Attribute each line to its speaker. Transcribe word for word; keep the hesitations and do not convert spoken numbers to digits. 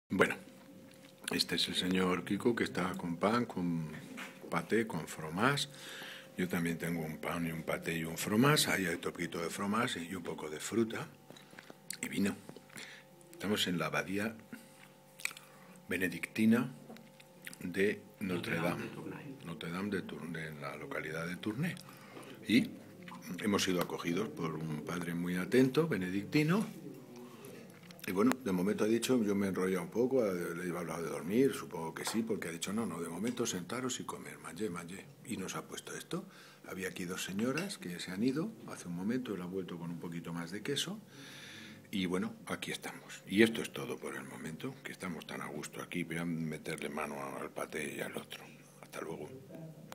Speaker 1: Bueno, este es el señor Kiko que está con pan, con paté, con fromage. Yo también tengo un pan y un paté y un fromage. Ahí hay un poquito de fromage y un poco de fruta y vino. Estamos en la abadía benedictina de Notre Dame, Notre Dame de Tournai, en la localidad de Tournai. Y hemos sido acogidos por un padre muy atento, benedictino. Y bueno, de momento ha dicho, yo me he enrollado un poco, le iba a hablar de dormir, supongo que sí, porque ha dicho, no, no, de momento sentaros y comer, mangé, mangé. Y nos ha puesto esto. Había aquí dos señoras que se han ido hace un momento, él ha vuelto con un poquito más de queso. Y bueno, aquí estamos. Y esto es todo por el momento, que estamos tan a gusto aquí. Voy a meterle mano al paté y al otro. Hasta luego.